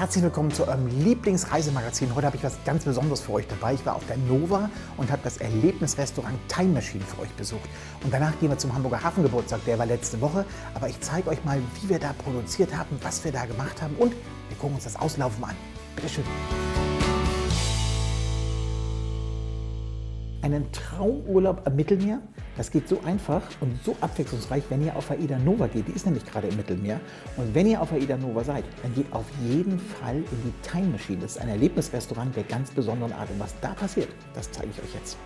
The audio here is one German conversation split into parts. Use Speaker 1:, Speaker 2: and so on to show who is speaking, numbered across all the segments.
Speaker 1: Herzlich willkommen zu eurem Lieblingsreisemagazin. Heute habe ich was ganz Besonderes für euch dabei. Ich war auf der Nova und habe das Erlebnisrestaurant Time Machine für euch besucht. Und danach gehen wir zum Hamburger Hafengeburtstag, der war letzte Woche. Aber ich zeige euch mal, wie wir da produziert haben, was wir da gemacht haben und wir gucken uns das Auslaufen an. Bitte schön. Einen Traumurlaub am Mittelmeer, das geht so einfach und so abwechslungsreich, wenn ihr auf AIDA Nova geht. Die ist nämlich gerade im Mittelmeer. Und wenn ihr auf AIDA Nova seid, dann geht auf jeden Fall in die Time Machine. Das ist ein Erlebnisrestaurant der ganz besonderen Art. Und was da passiert, das zeige ich euch jetzt.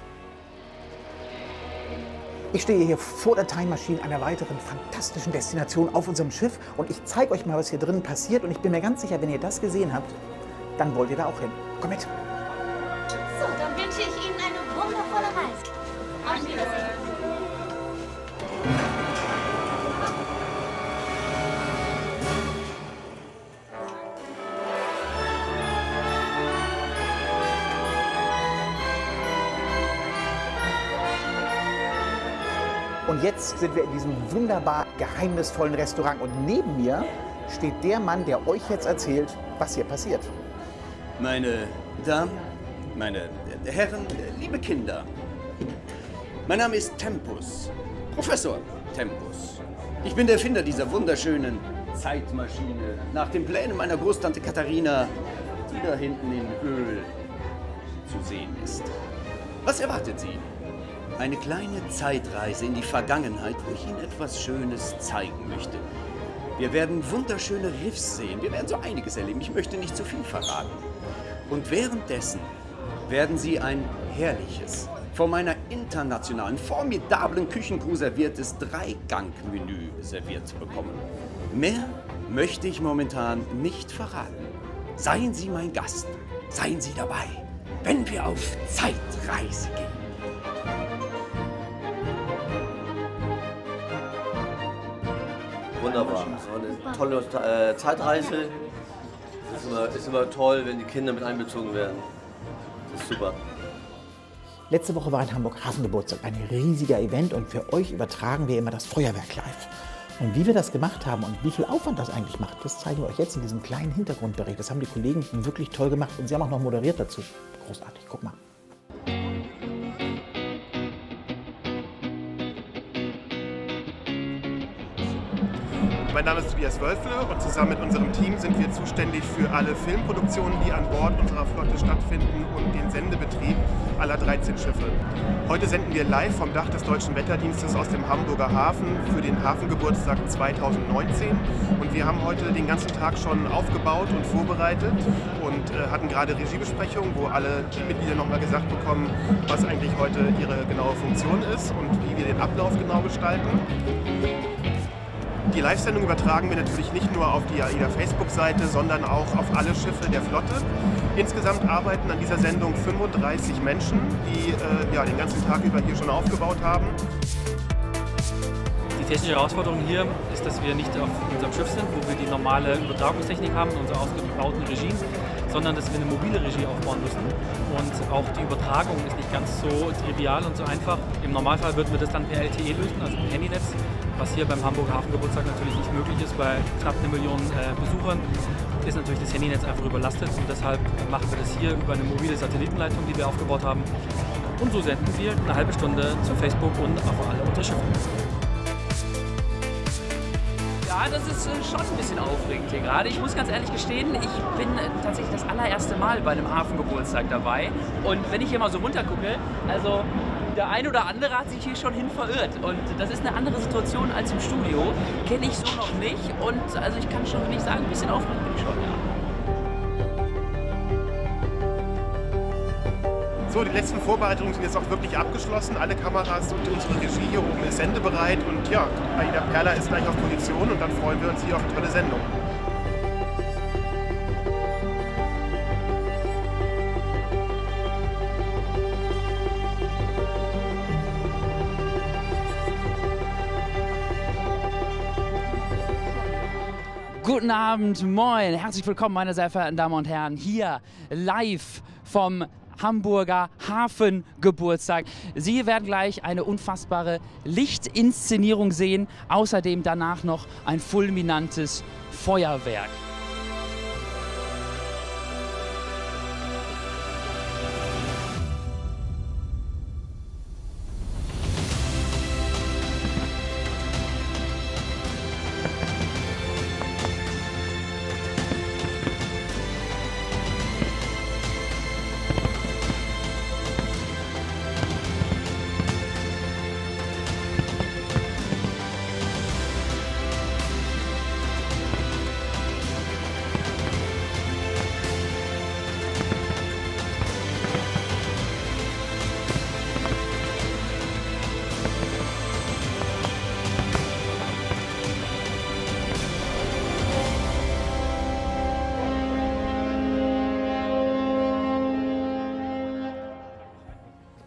Speaker 1: Ich stehe hier vor der Time Machine, einer weiteren fantastischen Destination auf unserem Schiff. Und ich zeige euch mal, was hier drin passiert. Und ich bin mir ganz sicher, wenn ihr das gesehen habt, dann wollt ihr da auch hin. Komm mit!
Speaker 2: So, dann wünsche ich Ihnen eine wundervolle Reise. Auf Wiedersehen.
Speaker 1: Und jetzt sind wir in diesem wunderbar geheimnisvollen Restaurant. Und neben mir steht der Mann, der euch jetzt erzählt, was hier passiert.
Speaker 3: Meine Damen, meine Herren, liebe Kinder. Mein Name ist Tempus, Professor Tempus. Ich bin der Erfinder dieser wunderschönen Zeitmaschine nach den Plänen meiner Großtante Katharina, die da hinten in Öl zu sehen ist. Was erwartet Sie? Eine kleine Zeitreise in die Vergangenheit, wo ich Ihnen etwas Schönes zeigen möchte. Wir werden wunderschöne Riffs sehen, wir werden so einiges erleben, ich möchte nicht zu viel verraten. Und währenddessen werden Sie ein herrliches, von meiner internationalen, formidablen Küchencrew serviertes Dreigang-Menü serviert bekommen. Mehr möchte ich momentan nicht verraten. Seien Sie mein Gast, seien Sie dabei, wenn wir auf Zeitreise gehen.
Speaker 4: Wunderbar. So eine tolle Zeitreise. Ist immer toll, wenn die Kinder mit einbezogen werden. Das ist super.
Speaker 1: Letzte Woche war in Hamburg Hafengeburtstag, ein riesiger Event und für euch übertragen wir immer das Feuerwerk live. Und wie wir das gemacht haben und wie viel Aufwand das eigentlich macht, das zeigen wir euch jetzt in diesem kleinen Hintergrundbericht. Das haben die Kollegen wirklich toll gemacht und sie haben auch noch moderiert dazu. Großartig, guck mal.
Speaker 5: Mein Name ist Tobias Wölfle und zusammen mit unserem Team sind wir zuständig für alle Filmproduktionen, die an Bord unserer Flotte stattfinden und den Sendebetrieb aller 13 Schiffe. Heute senden wir live vom Dach des Deutschen Wetterdienstes aus dem Hamburger Hafen für den Hafengeburtstag 2019. Und wir haben heute den ganzen Tag schon aufgebaut und vorbereitet und hatten gerade Regiebesprechungen, wo alle Teammitglieder nochmal gesagt bekommen, was eigentlich heute ihre genaue Funktion ist und wie wir den Ablauf genau gestalten. Die Live-Sendung übertragen wir natürlich nicht nur auf die AIDA Facebook-Seite, sondern auch auf alle Schiffe der Flotte. Insgesamt arbeiten an dieser Sendung 35 Menschen, die den ganzen Tag über hier schon aufgebaut haben.
Speaker 6: Die technische Herausforderung hier ist, dass wir nicht auf unserem Schiff sind, wo wir die normale Übertragungstechnik haben, unsere ausgebauten Regien, sondern dass wir eine mobile Regie aufbauen müssen. Und auch die Übertragung ist nicht ganz so trivial und so einfach. Im Normalfall würden wir das dann per LTE lösen, also per Handynetz, was hier beim Hamburger Hafengeburtstag natürlich nicht möglich ist. Bei knapp 1 Million Besuchern ist natürlich das Handynetz einfach überlastet und deshalb machen wir das hier über eine mobile Satellitenleitung, die wir aufgebaut haben. Und so senden wir eine halbe Stunde zu Facebook und auf alle unsere Schiffe.
Speaker 7: Ja, das ist schon ein bisschen aufregend hier gerade. Ich muss ganz ehrlich gestehen, ich bin tatsächlich das allererste Mal bei einem Hafengeburtstag dabei. Und wenn ich hier mal so runter gucke, also der ein oder andere hat sich hier schon hin verirrt. Und das ist eine andere Situation als im Studio. Kenne ich so noch nicht. Und also ich kann schon wirklich sagen, ein bisschen aufregend bin ich schon, ja.
Speaker 5: So, die letzten Vorbereitungen sind jetzt auch wirklich abgeschlossen. Alle Kameras und unsere Regie hier oben ist sendebereit. Und ja, AIDA Perla ist gleich auf Position und dann freuen wir uns hier auf eine tolle Sendung.
Speaker 7: Guten Abend, moin, herzlich willkommen, meine sehr verehrten Damen und Herren, hier live vom Hamburger Hafengeburtstag. Sie werden gleich eine unfassbare Lichtinszenierung sehen, außerdem danach noch ein fulminantes Feuerwerk.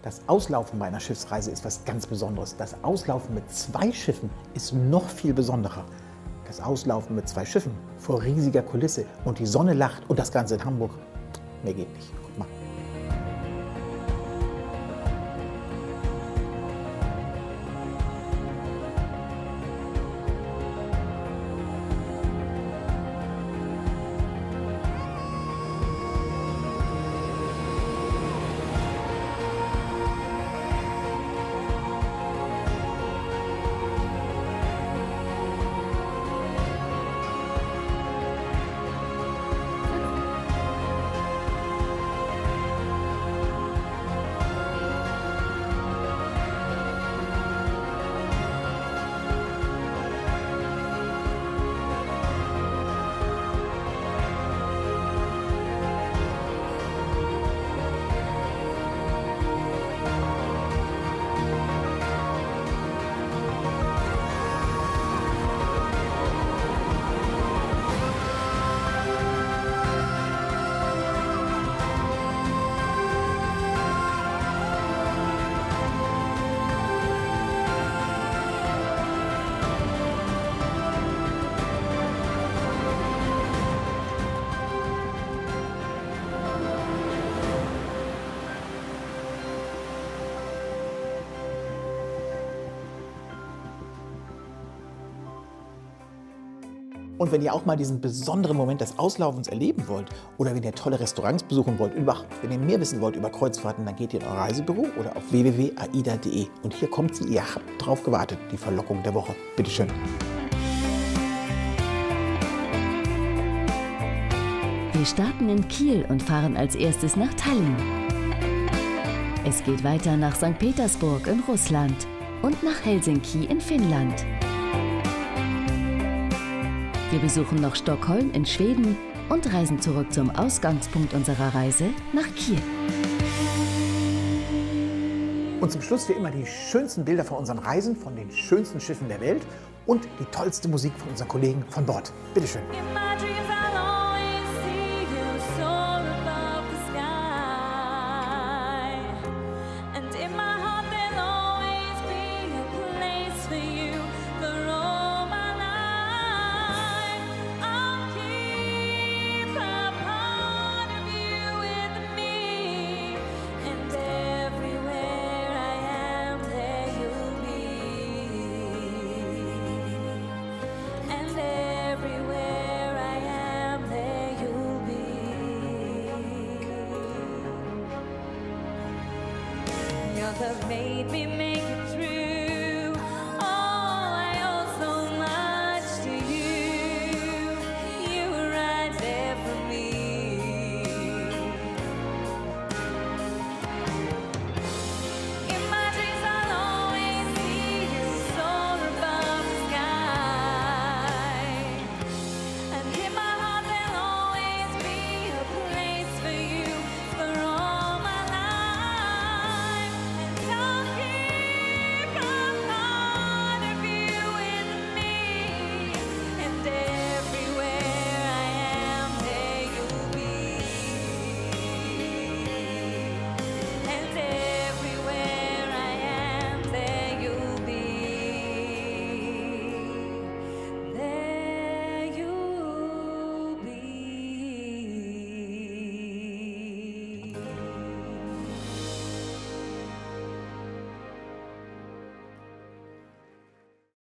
Speaker 1: Das Auslaufen bei einer Schiffsreise ist was ganz Besonderes. Das Auslaufen mit 2 Schiffen ist noch viel besonderer. Das Auslaufen mit 2 Schiffen vor riesiger Kulisse und die Sonne lacht und das Ganze in Hamburg. Mehr geht nicht. Guck mal. Und wenn ihr auch mal diesen besonderen Moment des Auslaufens erleben wollt oder wenn ihr tolle Restaurants besuchen wollt, wenn ihr mehr wissen wollt über Kreuzfahrten, dann geht ihr in euer Reisebüro oder auf www.aida.de. Und hier kommt sie, ihr habt drauf gewartet, die Verlockung der Woche. Bitteschön.
Speaker 8: Wir starten in Kiel und fahren als erstes nach Tallinn. Es geht weiter nach St. Petersburg in Russland und nach Helsinki in Finnland. Wir besuchen noch Stockholm in Schweden und reisen zurück zum Ausgangspunkt unserer Reise nach Kiel.
Speaker 1: Und zum Schluss wie immer die schönsten Bilder von unseren Reisen, von den schönsten Schiffen der Welt und die tollste Musik von unseren Kollegen von Bord. Bitteschön.
Speaker 9: Love made me make it through.